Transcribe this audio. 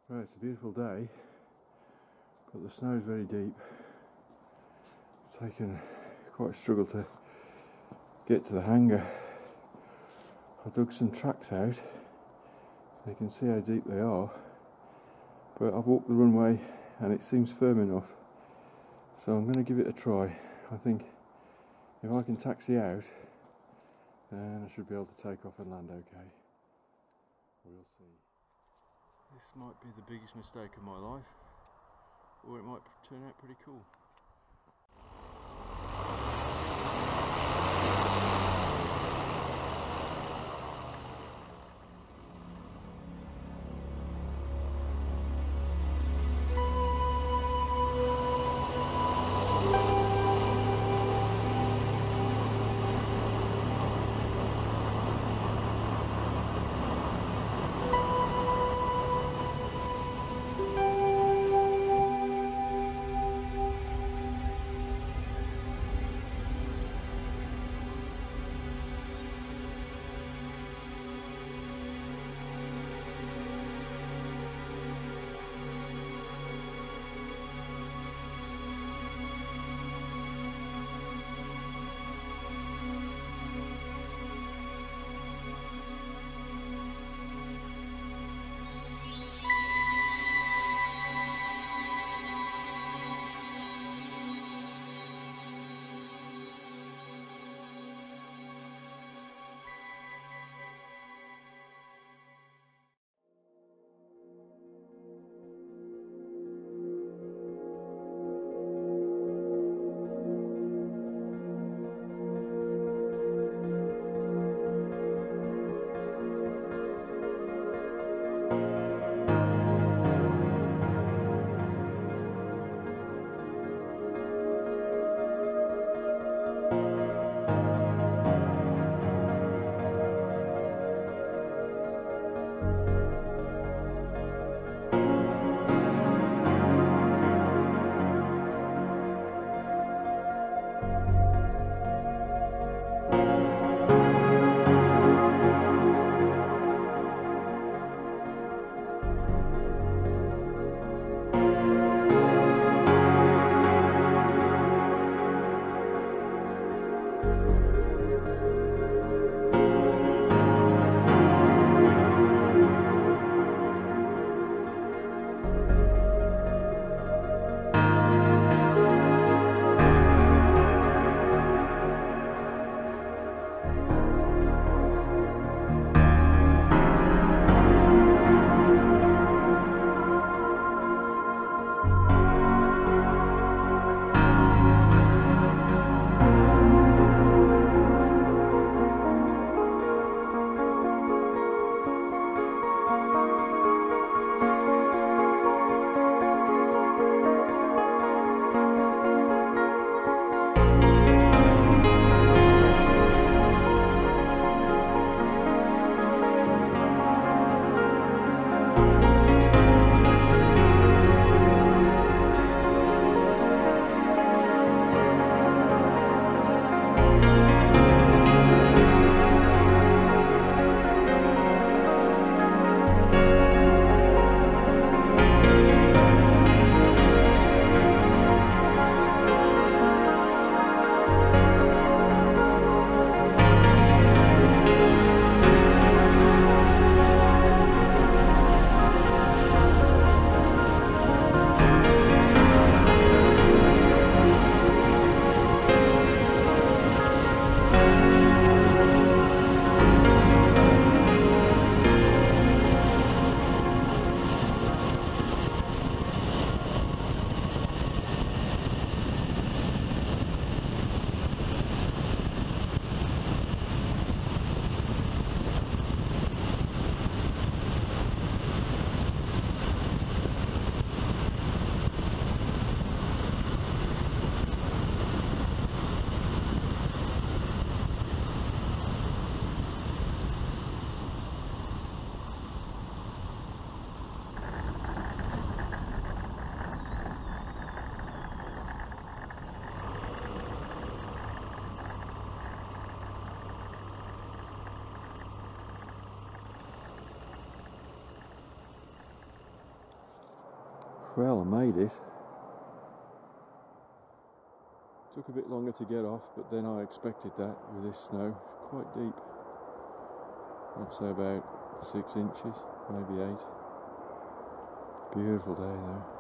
Well, it's a beautiful day, but the snow is very deep. It's taken quite a struggle to get to the hangar. I dug some tracks out so you can see how deep they are, but I've walked the runway and it seems firm enough, so I'm going to give it a try. I think if I can taxi out, then I should be able to take off and land okay. We'll see. This might be the biggest mistake of my life, or it might turn out pretty cool. Well, I made it. Took a bit longer to get off, but then I expected that with this snow. Quite deep. I'd say about 6 inches, maybe 8. Beautiful day though.